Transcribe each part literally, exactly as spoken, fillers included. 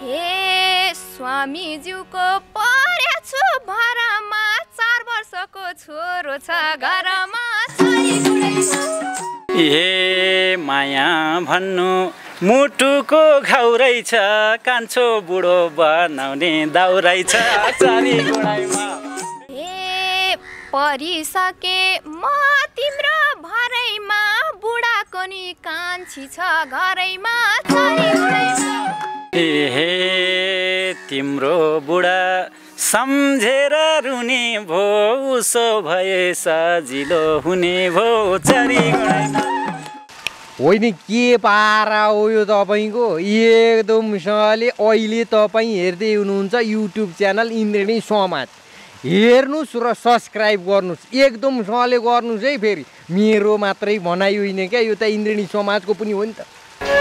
हे स्वामीज्यूको परेछु भरमा चार वर्षको छोरो छ घरमा ए माया भन्नु मुटुको घाउरै छ कान्छो बुढो बनाउने दाउरै छ चारी गुणाइमा हे परिसके म तिम्रो भरैमा बुढाको नि कान्छी छ घरैमा चारी गुणाइमा ए तिम्रो बुढा सम्झेर रुने भो उसो भए सजिलो हुने भो चारी गुणाइमा होइन के पारा हो यो तपाईँको एकदमसँगले अहिले तपाईँ हेर्दै हुनुहुन्छ युट्युब च्यानल इन्द्रेणी समाज हेर्नुहोस् र सब्सक्राइब गर्नुहोस् एकदमसँगले गर्नुहोस् है फेरि मेरो मात्रै भनाइ होइन क्या यो त इन्द्रेणी समाजको पनि हो नि त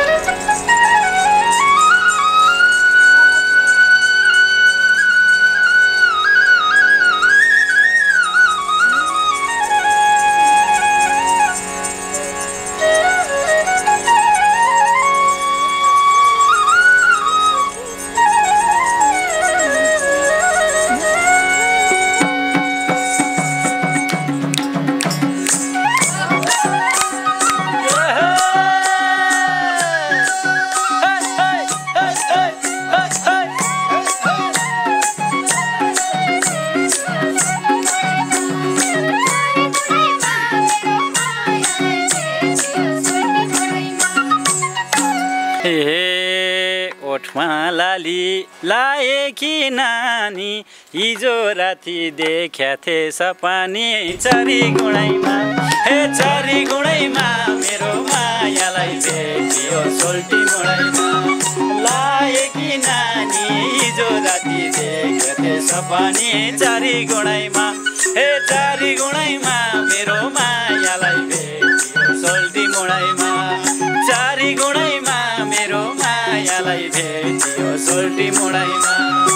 ओठमा लाली लाएकी नानी हिजो राति देख्या थे सपानी चारी गुणाइमा हे चारी गुणाइमा मेरो मायालाई भेटियो सोल्टी गुणाइमा लाएकी नानी हिजो राति देख्या थे सपानी चारी गुणाइमा हे चारी गुणाइमा मेरो मायालाई भेटियो सोल्टी गुणाइमा चारी गुणाइमा मेरो मायालाई भेटियो सोल्टी मुडाइमा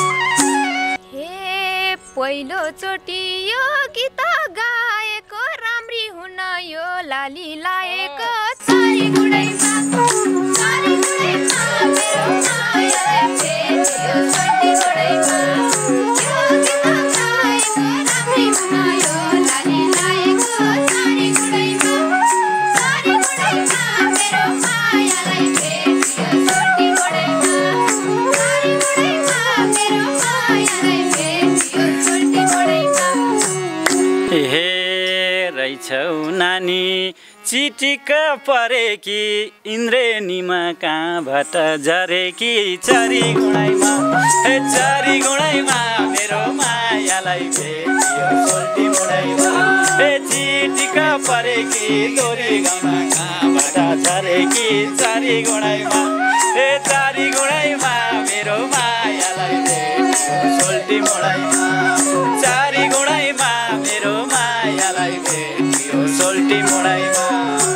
हे पहिलो चोटि यो गीत गाएको राम्री हुन यो लाली लाएको चारी गुणाइमा चारी गुणाइमा मेरो मायालाई भेटियो सोल्टी मुडाइमा यो गीत गाएको राम्री हुन यो लाली लाएको चारी गुणाइमा चारी गुणाइमा मेरो मायालाई भेटियो सोल्टी मुडाइमा चारी गुणाइमा मेरो मायालाई भेटियो सोल्टी मुडाइमा हे रहेछौ नानी चिटिक्क परेकी इन्द्रेणीमा कहाँबाट झरेकी चारी गुणाइमा हे चारी गुणाइमा मेरो मायालाई भेटियो सोल्टी मुडाइमा हे चिटिक्क परेकी दोरी गाउँमा कहाँबाट झरेकी चारी गुणाइमा हे चारी गुणाइमा मेरो मायालाई भेटियो सोल्टी मुडाइमा चारी गुणाइमा मेरो मायालाई भेटियो सोल्टी मुडाइमा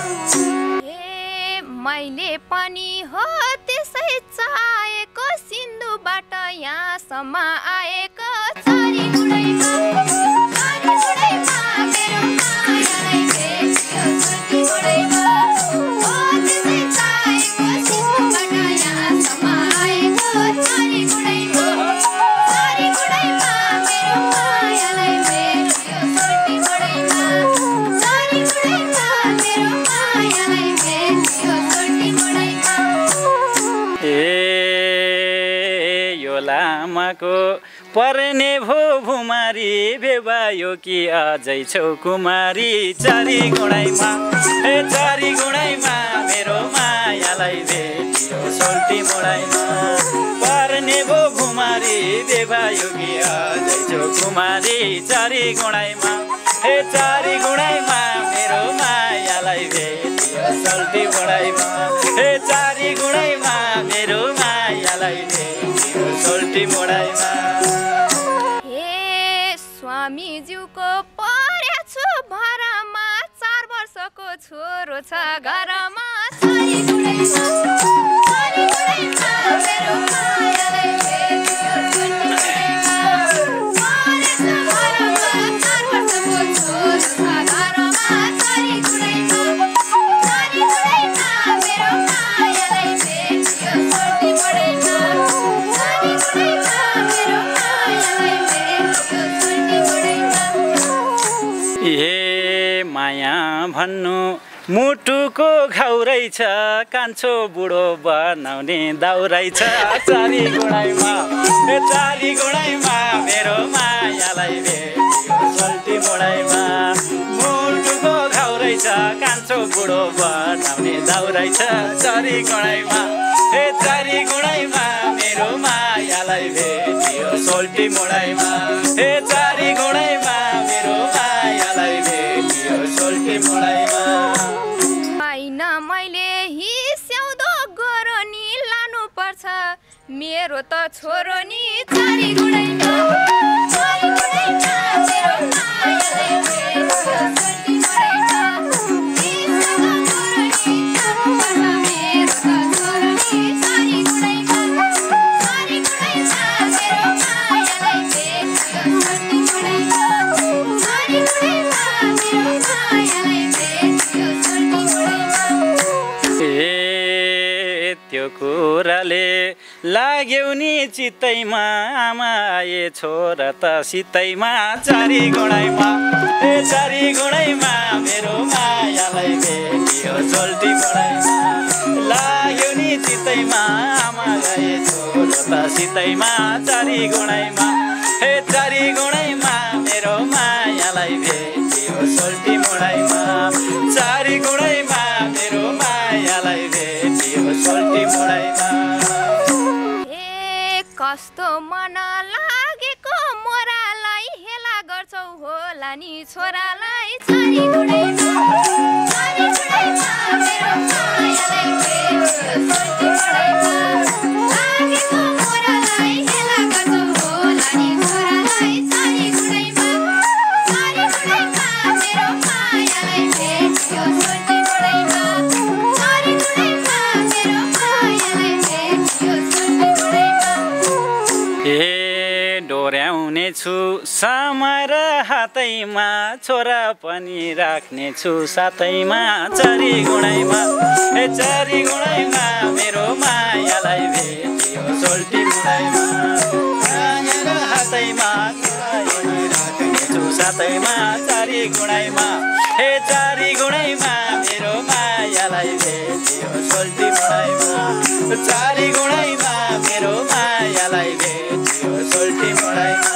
हे मैले पनि हो त्यसै चाहेको सिन्धुबाट यहाँसम्म आएको चारी गुणाइमा चारी गुणाइमा मेरो मायालाई भेटियो सोल्टी मुडाइमा हो त्यसै चाहेको सिन्धुबाट यहाँसम्म आएको चारी गुणाइमा चारी गुणाइमा मेरो मायालाई भेटियो सोल्टी मुडाइमा चारी गुणाइमा मेरो मायालाई भेटियो सोल्टी मुडाइमा ए यो लामाको पर्ने भो भुमारी बेबायो कि अझै छौ कुमारी चारी गुणाइमा हे चारी गुणाइमा मेरो मायालाई भेटियो सोल्टी मुडाइमा पर्ने भो भुमारी बेबायो कि अझै छौ कुमारी चारी गुणाइमा हे चारी गुणाइमा मेरो मायालाई भेटियो सोल्टी मुडाइमा हे चारी गुणाइमा मेरो मायालाई भेटियो सोल्टी मुडाइमा हे स्वामीज्यूको परेछु भरमा चार वर्षको छोरो छ घरमा चारी गुणाइमा चारी गुणाइमा मेरो मायालाई भेटियो सोल्टी मुडाइमा परेछु भरमा चार वर्षको छोरो छ घरमा चारी गुणाइमा चारी गुणाइमा मेरो मायालाई भेटियो सोल्टी मुडाइमा भन्नु मुटुको घाउ रहेछ कान्छो बुढो बनाउने दाउ रहेछ चारी गुणाइमा ए चारी गुणाइमा मेरो मायालाई भेट्यो सोल्टी मोडाइमा मुटुको घाउ रहेछ कान्छो बुढो बनाउने दाउ रहेछ चारी गुणाइमा ए चारी गुणाइमा मेरो मायालाई भेट्यो सोल्टी मोडाइमा ए चारी गुणाइमा मेरो मायालाई भेट्यो सोल्टी मोडाइमा होइन मैले हिस्याउँदो गोरो नि लानु पर्छ मेरो त छोरो नि चारी गुणाइमा चारी गुणाइमा मेरो मायालाई भेट्यो सोल्टी मोडाइमा हिस्याउँदो गोरो नि लानु पर्छ मेरो त छोरो नि चारी गुणाइमा चारी गुणाइमा मेरो मायालाई भेट्यो सोल्टी मोडाइमा चारी गुणाइमा मेरो मायालाई भेट्यो सोल्टी मोडाइमा ए त्यो कुराले लाग्यौ नि चित्तैमा आमा आए छोरा त सितैमा चारी गुणाइमा ए चारी गुणाइमा मेरो मायालाई भेट्यो सोल्टी मोडाइमा लाग्यौ नि चित्तैमा आमा आए छोरा त सितैमा चारी गुणाइमा ए चारी गुणाइमा मेरो मायालाई भेट्यो सोल्टी मोडाइमा चारी गुणाइमा मेरो मायालाई भेट्यो सोल्टी मोडाइमा ए कस्तो मन लागेको मोरालाई हेला गर्छौ होला नि छोरालाई चारी गुणाइमा चारी गुणाइमा मेरो मायालाई भेट्यो सोल्टी मोडाइमा लागेको मोरालाई हेला गर्छौ होला नि छोरालाई चारी गुणाइमा चारी गुणाइमा मेरो मायालाई भेट्यो सोल्टी मोडाइमा चारी गुणाइमा मेरो मायालाई भेट्यो सोल्टी मोडाइमा ए डोर्याउने छु समाएर हातैमा छोरा पनि राख्ने छु साथैमा चारी गुणाइमा ए चारी गुणाइमा मेरो मायालाई भेट्यो सोल्टी मोडाइमा राखेर हातैमा छोरा पनि राख्ने छु साथैमा चारी गुणाइमा ए चारी गुणाइमा मेरो मायालाई भेट्यो सोल्टी मोडाइमा चारी गुणाइमा मेरो मायालाई भेट्यो सोल्टी मोडाइमा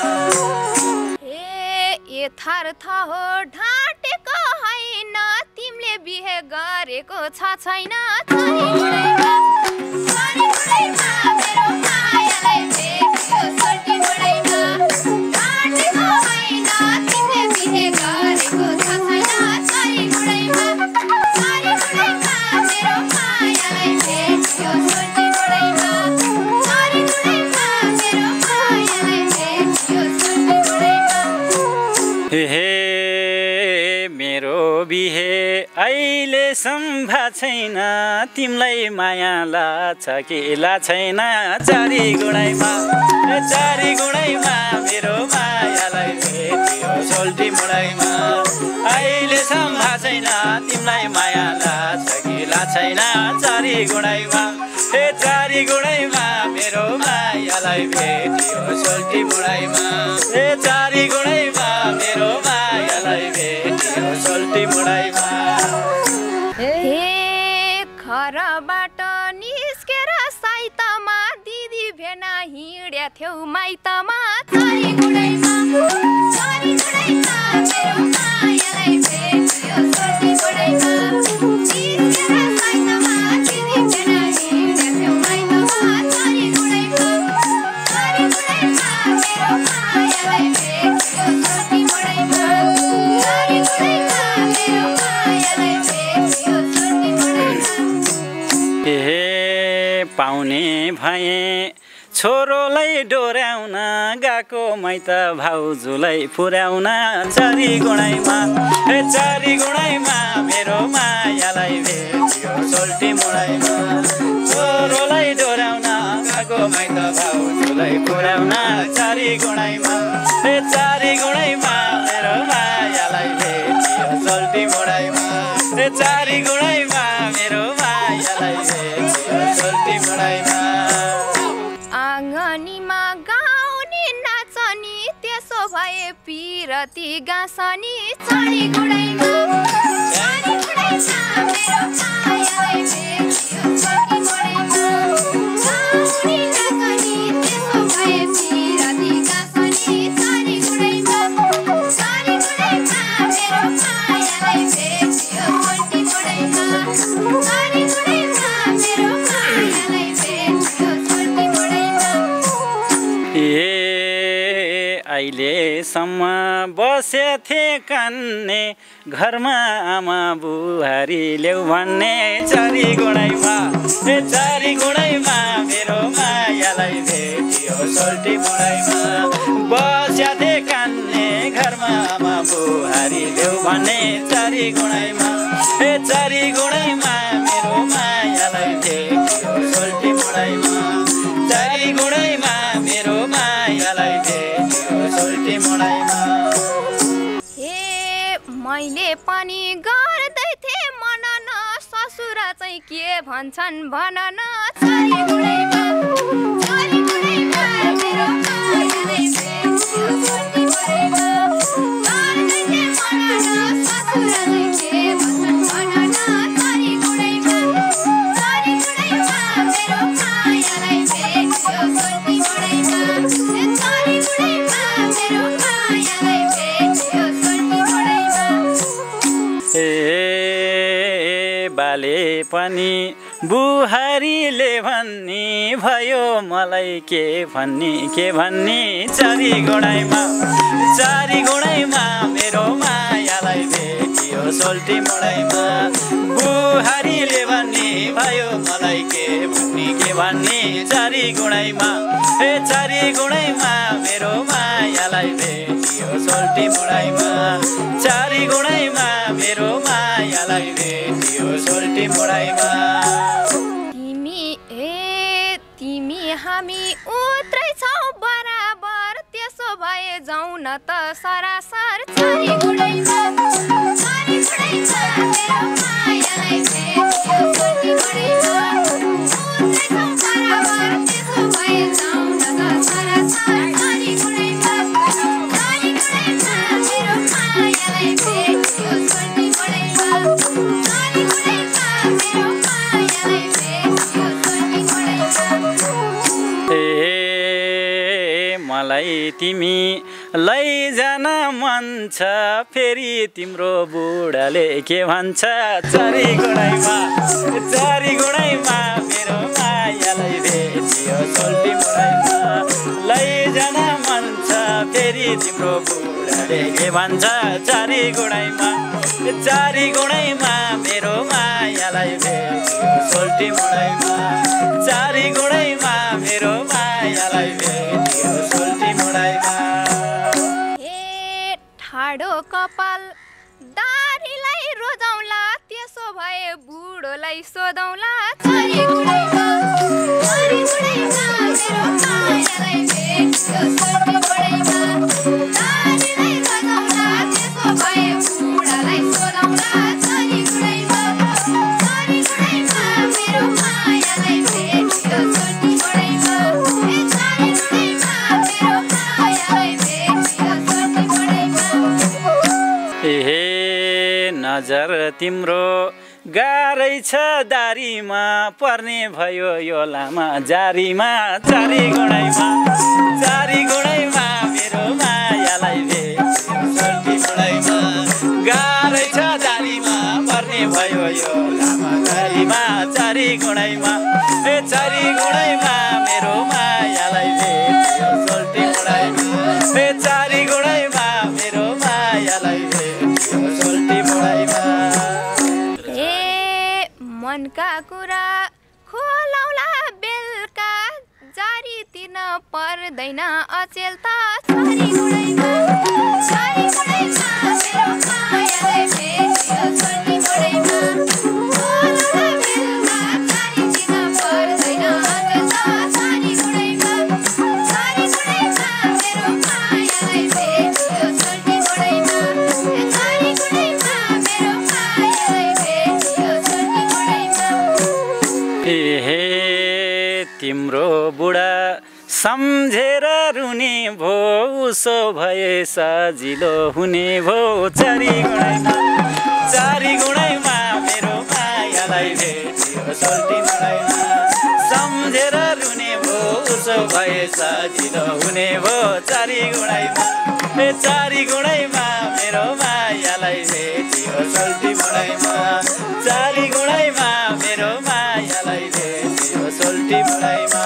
ए यथार्थ हो ढाँटेको होइन तिमीले बिहे गरेको छ छैन चारी गुणाइमा चारी गुणाइमा मेरो मायालाई भेट्यो सोल्टी मोडाइमा ढाँटेको होइन तिमीले बिहे गरेको छ छैन चारी गुणाइमा चारी गुणाइमा मेरो मायालाई भेट्यो सोल्टी मोडाइमा चारी गुणाइमा मेरो मायालाई भेट्यो सोल्टी मोडाइमा हे मेरो बिहे अहिले सम्भा छैन तिमीलाई माया लाग्छ कि छैन चारी गुणाइमा ए चारी गुणाइमा मेरो मायालाई भेट्यो सोल्टी मोडाइमा अहिले सम्भा छैन तिमीलाई माया लाग्छ कि छैन चारी गुणाइमा ए चारी गुणाइमा मेरो मायालाई भेट्यो सोल्टी मोडाइमा ए चारी गुणाइमा मेरो मायालाई भेट्यो सोल्टी मोडाइमा हे घरबाट निस्केर साइतमा दिदी भेना हिँड्या थियौ माइतमा चारी गुणाइमा चारी गुणाइमा मेरो मायालाई भेट्यो सोल्टी मोडाइमा निस्केर साइतमा दिदी भेना हिँड्या थियौ माइतमा चारी गुणाइमा चारी गुणाइमा मेरो मायालाई भेट्यो सोल्टी मोडाइमा चारी गुणाइमा मेरो मायालाई भेट्यो सोल्टी मोडाइमा ए पाउने भए छोरोलाई डोर्याउन गएको मैत भाउजूलाई पुर्याउन चारी गुणाइमा ए चारी गुणाइमा मेरो मायालाई भेट्यो सोल्टी मोडाइमा छोरोलाई डोर्याउन गएको मैत भाउजूलाई पुर्याउन चारी गुणाइमा ए चारी गुणाइमा मेरो मायालाई भेट्यो सोल्टी मोडाइमा ए चारी गुणाइमा मेरो मायालाई भेट्यो सोल्टी मोडाइमा आँगनीमा गाउने नाचनी त्यसो भए पिरती गाँसनी चारी गुणाइमा चारी गुणैमा मेरो मायालाई भेटियो छोटी बढैमा गाउनी नगनी त्यसो भए पिराती गाँसनी चारी गुणैमा चारी गुणैमा मेरो मायालाई भेटियो छोटी बढैमा चारी गुणैमा मेरो मायालाई भेटियो छोटी बढैमा ए अहिलेसम्म बसेथे कान्ने घरमा आमा बुहारी ल्याउ भन्ने चारी गुणैमा ए चारी गुणैमा मेरो मायालाई भेटियो सोल्टी मुढैमा बस्याथे कान्ने घरमा आमा बुहारी ल्याउ भन्ने चारी गुणैमा ए चारी गुणैमा मेरो मायालाई भेटियो सोल्टी मुढैमा चारी गुणैमा मेरो मायालाई भेटियो सोल्टी मुढैमा हे मैले पनि गर्दै थिएँ मनन ससुरा चाहिँ के भन्छन् भन न चारी गुणैमा चारी गुणैमा मेरो मायालाई भेटियो छोटी बढैमा गर्दै थिएँ मनन ससुरा चाहिँ के भन्छन् भन न चारी गुणैमा चारी गुणैमा मेरो मायालाई भेटियो छोटी बढैमा चारी गुणैमा मेरो मायालाई भेटियो छोटी बढैमा ए बाले पनि बुहारीले भन्ने भयो मलाई के भन्ने के भन्ने चारी गुणैमा चारी गुणैमा मेरो मायालाई भेटियो सोल्टी मुढैमा बुहारीले भन्ने भयो मलाई के भन्ने के भन्ने चारी गुणैमा ए चारी गुणैमा मेरो मायालाई भेटियो सोल्टी मुढैमा चारी गुणैमा मेरो मायालाई भेटियो सोल्टी मुढैमा तिमी ए तिमी हामी उत्रै छौ बराबर त्यसो भए जाउँ न त सरासर चारी गुणैमा चारी गुणैमा मेरो मायालाई भेटियो छोटी बढैमा उत्रै छौ बराबर त्यसो भए जाउँ न त सरासर चारी गुणैमा चारी गुणैमा मेरो मायालाई भेटियो छोटी बढैमा चारी गुणैमा मेरो मायालाई भेटियो छोटी बढैमा ए मलाई तिमी लैजान मन छ फेरि तिम्रो बुढाले के भन्छ चारी गुणैमा चारी गुणैमा मेरो मायालाई भेटियो सोल्टी मुढैमा लैजान मन छ फेरि तिम्रो बुढाले के भन्छ चारी गुणैमा चारी गुणैमा मेरो मायालाई भेटियो सोल्टी मुढैमा चारी गुणैमा मेरो मायालाई भेटियो सोल्टी मुढैमा हे ठाडो कपाल दारीलाई रोजाउला त्यसो भए बुढोलाई सोधौला चारी गुणैमा चारी गुणैमा मेरो मायालाई भेटियो छोटी बढैमा दारीलाई रोजाउला त्यसो भए बुढालाई सोधौला चारी गुणैमा चारी गुणैमा मेरो मायालाई भेटियो छोटी बढैमा ए चारी गुणैमा मेरो मायालाई भेटियो छोटी बढैमा ए नजर तिम्रो गाह्रै छ दारीमा पर्ने भयो यो लामा जारीमा चारी गुणैमा चारी गुणैमा मेरो मायालाई भेटियो सोल्टी मुढैमा गाह्रै छ दारीमा पर्ने भयो यो लामा जारीमा चारी गुणैमा ए चारी गुणैमा मेरो मायालाई भेटियो सोल्टी मुढैमा ए चारी गुणैमा मेरो मायालाई भेटियो सोल्टी मुढैमा ए मनका कुरा खोलौला बेलका जारी दिन पर्दैन अचेल त चारी गुणैमा चारी गुणैमा मेरो मायालाई भेटियो छोटी बढैमा खोलौला बेलका जारी दिन पर्दैन अचेल त चारी गुणैमा चारी गुणैमा मेरो मायालाई भेटियो छोटी बढैमा चारी गुणैमा मेरो मायालाई भेटियो छोटी बढैमा ए तिम्रो बुढा सम्झेर रुने भो उसो भए सजिलो हुने भो चारी गुणैमा चारी गुणैमा मेरो मायालाई भेटियो सोल्टी मुढैमा सम्झेर रुने भो उसो भए सजिलो हुने भो चारी गुणैमा ए चारी गुणैमा मेरो मायालाई भेटियो सोल्टी मुढैमा चारी गुणैमा मेरो मायालाई भेटियो सोल्टी मुढैमा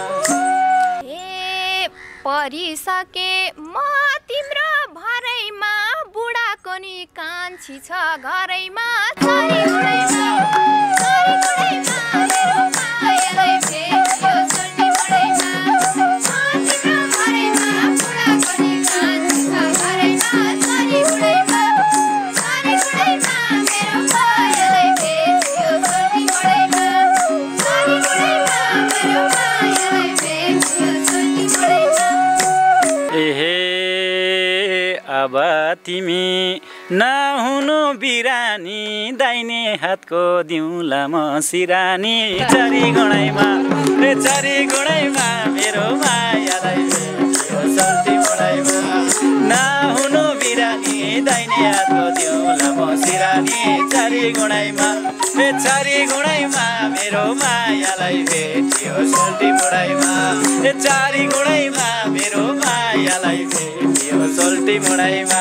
परिसके म तिम्रो भरैमा बुढाको नि कान्छी छ घरैमा चारी गुणैमा चारी गुणैमा मेरो मायालाई भेटियो सोल्टी मुढैमा म तिम्रो भरैमा बुढाको नि कान्छी छ घरैमा चारी गुणैमा चारी गुणैमा मेरो मायालाई भेटियो सोल्टी मुढैमा चारी गुणैमा मेरो मायालाई भेटियो सोल्टी मुढैमा एहे अब तिमी नहुनु बिरानी दाहिने हातको दिउँला म सिरानी चारी गुणैमा रे चारी गुणैमा मेरो मायालाई भेटियो सोल्टी मुढैमा नहुनु बिरानी दाहिने हातको दिउँला म सिरानी चारी गुणैमा रे चारी गुणैमा मेरो मायालाई भेटियो सोल्टी मुढैमा रे चारी गुणैमा मेरो मायालाई भेटियो सोल्टी मुढैमा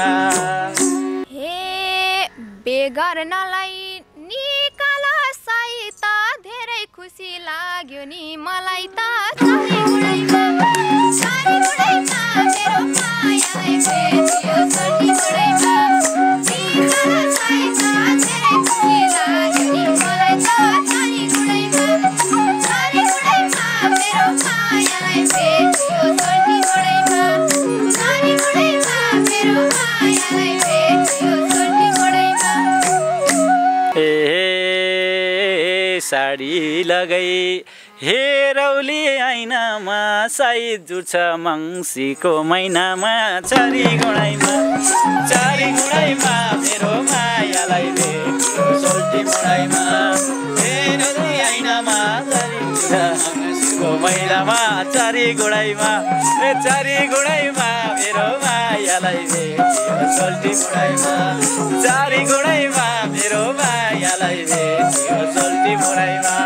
बेगर्नलाई निकाल सहित धेरै खुसी लाग्यो नि मलाई त चारी गुणैमा चारी गुणैमा मेरो मायालाई भेटियो सोल्टी मुढैमा निकाल सहित धेरै खुसी लाग्यो नि मलाई त चारी गुणैमा चारी गुणैमा मेरो मायालाई भेटियो सोल्टी मुढैमा चारी गुणैमा मेरो मायालाई भेटियो सोल्टी मुढैमा ए साडी लगाई हेरौली ऐनामा साइज जुर्छ मङ्सीको महिनामा चारी गुणैमा चारी गुणैमा मेरो मायालाई भेटियो सोल्टी मुढैमा हेरौली ऐनामा मङ्सीको महिनामा चारी गुणैमा ए चारी गुणैमा मेरो मायालाई भेटियो सोल्टी मुढैमा चारी गुणैमा मेरो मायालाई भेटियो सोल्टी मुढैमा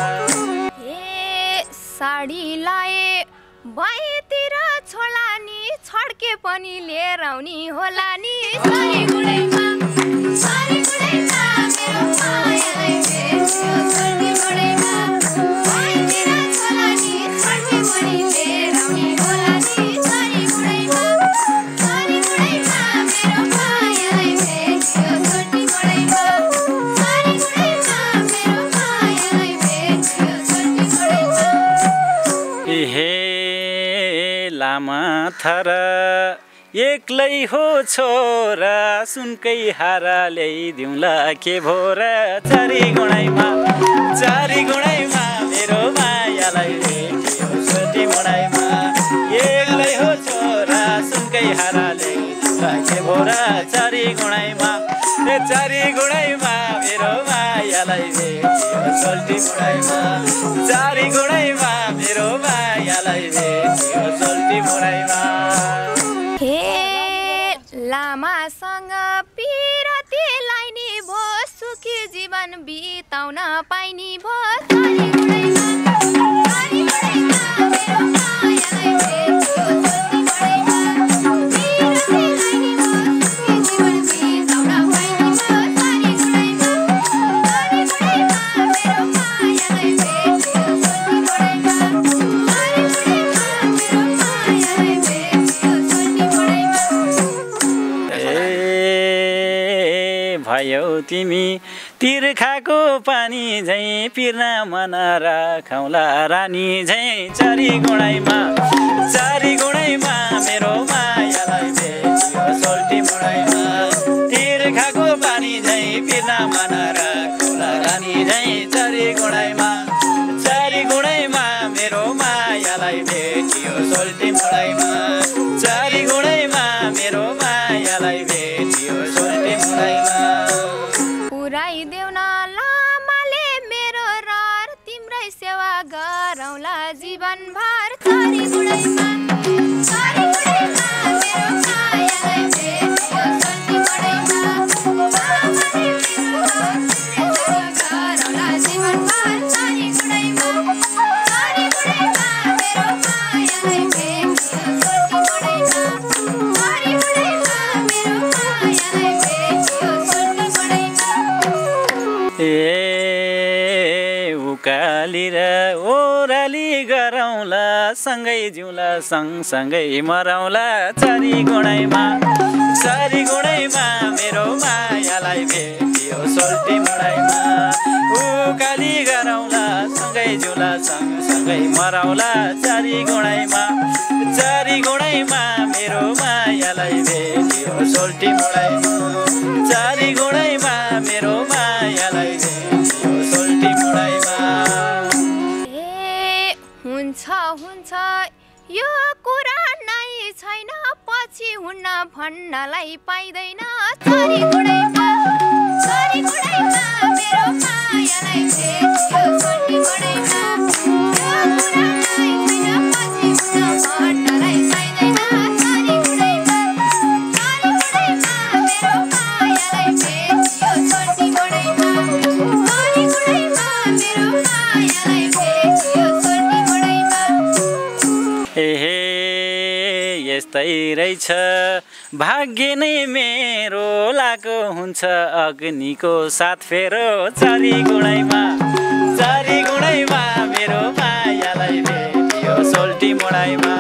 साडी लाए भएतिर छोला नि छड्के पनि लिएर आउने होला नि चारी गुणैमा चारी गुणैमा मेरो मायालाई भेटियो सोल्टी मुढैमा भएतिर छोला नि छड्के पनि लिएर आउने होला नि चारी गुणैमा चारी गुणैमा मेरो मायालाई भेटियो सोल्टी मुढैमा चारी गुणैमा मेरो मायालाई भेटियो सोल्टी मुढैमा हे लामा थर एक्लै हो छोरा सुनकै हारा ल्याइदिउँला के भोरा चारी गुणैमा चारी गुणैमा मेरो मायालाई भेटियो सोल्टी मुढैमा एक्लै हो छोरा सुनकै हारा ल्याइदिउँला के भोरा चारी गुणैमा ए चारी गुणैमा मेरो मायालाई भेटियो सोल्टी मुढैमा चारी गुणैमा मेरो मायालाई भेटियो सोल्टी मुढैमा लामासँग पिरतीलाई नि भो सुखी जीवन बिताउन पाइनी भो चारी गुणैमा चारी गुणैमा मेरो मायालाई भेटियो सोल्टी मुढैमा पिरतीलाई नि भो सुखी जीवन बिताउन पाइनी भो चारी गुणैमा चारी गुणैमा मेरो मायालाई भेटियो सोल्टी मुढैमा चारी गुणैमा मेरो मायालाई भेटियो सोल्टी मुढैमा भयौ तिमी तिर्खाको पानी झैँ पिर्न मन राखौँला रानी झैँ चारी गुणैमा चारी गुणैमा मेरो मायालाई भेटियो सोल्टी मुढैमा तिर्खाको पानी झैँ पिर्न मन राखौँला रानी झैँ चारी गुणैमा चारी गुणैमा मेरो मायालाई भेटियो सोल्टी मुढैमा चारी गुणैमा मेरो मायालाई भेटियो सोल्टी मुढैमा पुराइदेऊ न लामाले मेरो रहर तिम्रै सेवा गरौँला जीवनभर चारी गुणैमा जिउला सँगसँगै मरौला चारी गुणैमा चारी गुणैमा मेरो मायालाई भेटियो सोल्टी मुढाइमा उकाली गरौला सँगै जिउला सँगसँगै मरौला चारी गुणैमा चारी गुणैमा मेरो मायालाई भेटियो सोल्टी मुढाइमा चारी गुणैमा मेरो मायालाई भेटियो सोल्टी मुढाइमा ए हुन्छ हुन्छ यो कुरा नै छैन पछि हुन्न भन्नलाई पाइँदैन चारी गुणैमा चारी गुणैमा मेरो मायालाई भेटियो सोल्टी मुढाइमा यो कुरा नै छैन पछि हुन्न भन्नलाई पाइँदैन चारी गुणैमा चारी गुणैमा मेरो मायालाई भेटियो सोल्टी मुढाइमा चारी गुणैमा मेरो मायालाई भेटियो सोल्टी मुढाइमा एहे यस्तै रहेछ भाग्य नै मेरो लाको हुन्छ अग्निको साथ फेरो चारी गुणैमा चारी गुणैमा मेरो मायालाई भेटियो सोल्टी मुढाइमा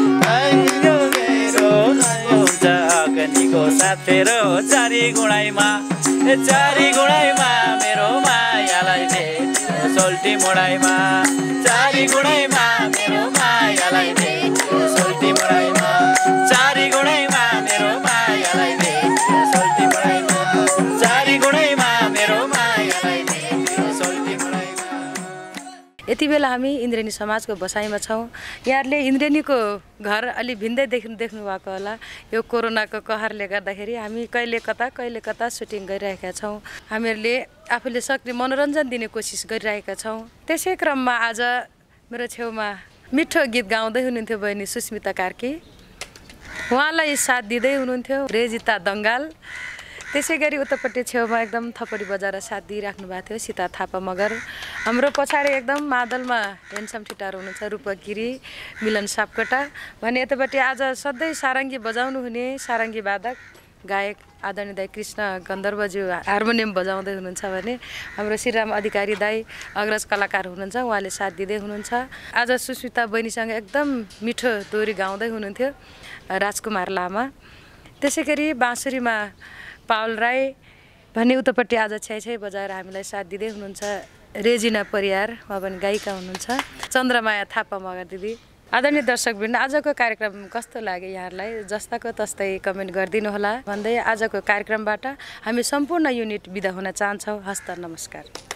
मेरो हुन्छ अग्निको साथ फेरो चारी गुणैमा चारी गुणैमा मेरो मायालाई भेटियो सोल्टी मुढाइमा चारी गुणैमा मेरो मायालाई भेटियो सोल्टी मुढाइमा चारी गुणैमा मेरो मायालाई भेटियो सोल्टी मुढाइमा चारी गुणैमा मेरो मायालाई भेटियो सोल्टी मुढाइमा। यति बेला हामी इन्द्रेणी समाजको बसाइमा छौँ। यहाँहरूले इन्द्रेणीको घर अलि भिन्दै देख्नु देख्नु भएको होला। यो कोरोनाको कहरले गर्दाखेरि हामी कहिले कता कहिले कता सुटिङ गरिरहेका छौँ। हामीहरूले आफूले सक्ने मनोरञ्जन दिने कोसिस गरिरहेका छौँ। त्यसै क्रममा आज मेरो छेउमा मिठो गीत गाउँदै हुनुहुन्थ्यो बहिनी सुस्मिता कार्की, उहाँलाई साथ दिँदै हुनुहुन्थ्यो रेजिता दङ्गाल। त्यसै गरी उतापट्टि छेउमा एकदम थपडी बजाएर साथ दिइराख्नु भएको थियो सीता थापा मगर। हाम्रो पछाडि एकदम मादलमा हेन्सम ठिटार हुनुहुन्छ रूपक गिरी, मिलन सापकोटा भने यतापट्टि आज सधैँ सारङ्गी बजाउनु हुने सारङ्गी वादक गायक आदरणीय दाई कृष्ण गन्धर्वज्यू हार्मोनियम बजाउँदै हुनुहुन्छ भने हाम्रो श्रीराम अधिकारी दाई अग्रज कलाकार हुनुहुन्छ, उहाँले साथ दिँदै हुनुहुन्छ। आज सुस्मिता बहिनीसँग एकदम मिठो दोहोरी गाउँदै हुनुहुन्थ्यो राजकुमार लामा। त्यसै गरी बाँसुरीमा पावल राई भन्ने उतापट्टि आज छ्याइ छ्याइ बजाएर हामीलाई साथ दिँदै हुनुहुन्छ रेजिना परियार, उहाँ पनि गायिका हुनुहुन्छ। चन्द्रमाया थापा मगर दिदी। आदरणीय दर्शकवृन्द, आजको कार्यक्रम कस्तो लाग्यो यहाँहरूलाई जस्ताको तस्तै कमेन्ट गरिदिनु होला भन्दै आजको कार्यक्रमबाट हामी सम्पूर्ण युनिट बिदा हुन चाहन्छौँ। हस्त नमस्कार।